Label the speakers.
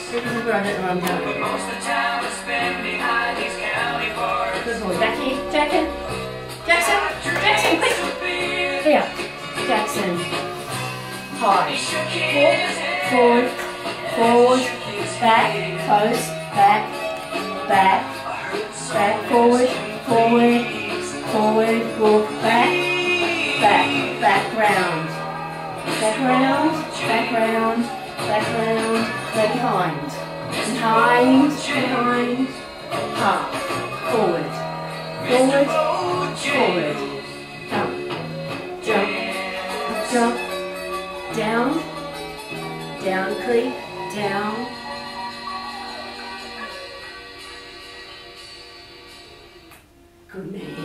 Speaker 1: Because I don't know where I'm going.
Speaker 2: Most of the time I spend behind these county bars.
Speaker 1: Good boy. Back here. Jackson, quick. Here. Jackson. High. Forward. Back. Close. Back. Forward. Walk. Back round. Behind. Half. Forward. Come. Jump. Down, creep. Down. Good man.